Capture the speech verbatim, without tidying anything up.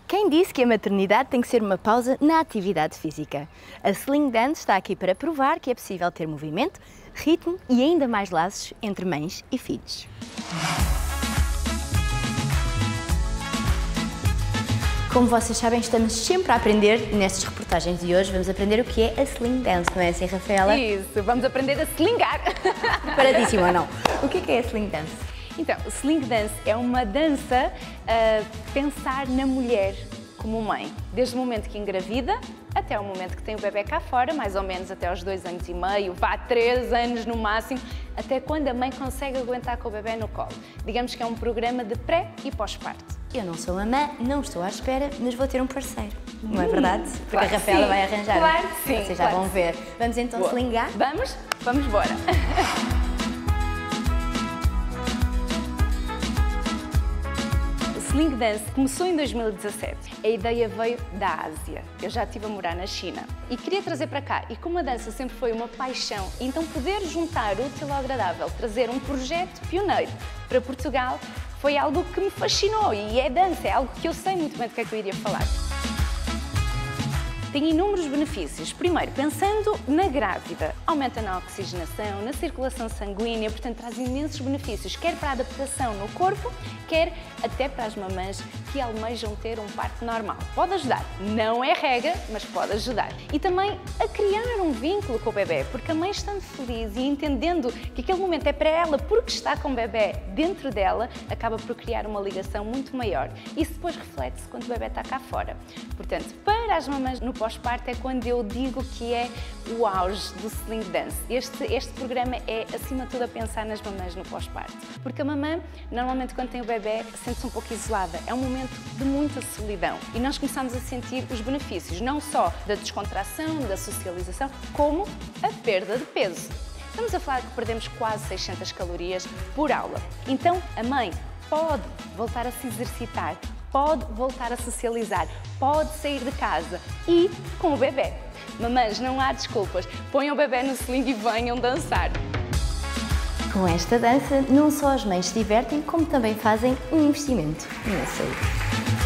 Quem disse que a maternidade tem que ser uma pausa na atividade física? A Sling Dance está aqui para provar que é possível ter movimento, ritmo e ainda mais laços entre mães e filhos. Como vocês sabem, estamos sempre a aprender nestas reportagens de hoje. Vamos aprender o que é a Sling Dance, não é assim, Rafaela? Isso, vamos aprender a slingar. Preparadíssima ou não? O que é que é a Sling Dance? Então, o Sling Dance é uma dança a pensar na mulher como mãe, desde o momento que engravida até o momento que tem o bebê cá fora, mais ou menos até aos dois anos e meio, vá três anos no máximo, até quando a mãe consegue aguentar com o bebê no colo. Digamos que é um programa de pré e pós-parto. Eu não sou mamã, não estou à espera, mas vou ter um parceiro, não é verdade? Porque claro a Rafaela sim. vai arranjar. Claro que sim. Vocês já claro vão ver. Vamos então Boa. slingar? Vamos? Vamos embora. O Sling Dance começou em dois mil e dezassete. A ideia veio da Ásia. Eu já estive a morar na China e queria trazer para cá. E como a dança sempre foi uma paixão, então poder juntar o útil ao agradável, trazer um projeto pioneiro para Portugal, foi algo que me fascinou. E é dança, é algo que eu sei muito bem do que é que eu iria falar. Tem inúmeros benefícios. Primeiro, pensando na grávida, aumenta na oxigenação, na circulação sanguínea, portanto traz imensos benefícios, quer para a adaptação no corpo, quer até para as mamães que almejam ter um parto normal. Pode ajudar, não é regra, mas pode ajudar. E também a criar um vínculo com o bebê, porque a mãe estando feliz e entendendo que aquele momento é para ela porque está com o bebê dentro dela, acaba por criar uma ligação muito maior. Isso depois reflete-se quando o bebê está cá fora. Portanto, para as mamães no pós-parto é quando eu digo que é o auge do Sling Dance. Este, este programa é, acima de tudo, a pensar nas mamães no pós-parto. Porque a mamã, normalmente, quando tem o bebê, sente-se um pouco isolada. É um momento de muita solidão. E nós começamos a sentir os benefícios, não só da descontração, da socialização, como a perda de peso. Estamos a falar que perdemos quase seiscentas calorias por aula. Então, a mãe pode voltar a se exercitar, pode voltar a socializar, pode sair de casa e com o bebê. Mamães, não há desculpas. Ponham o bebê no sling e venham dançar. Com esta dança, não só as mães se divertem, como também fazem um investimento na saúde.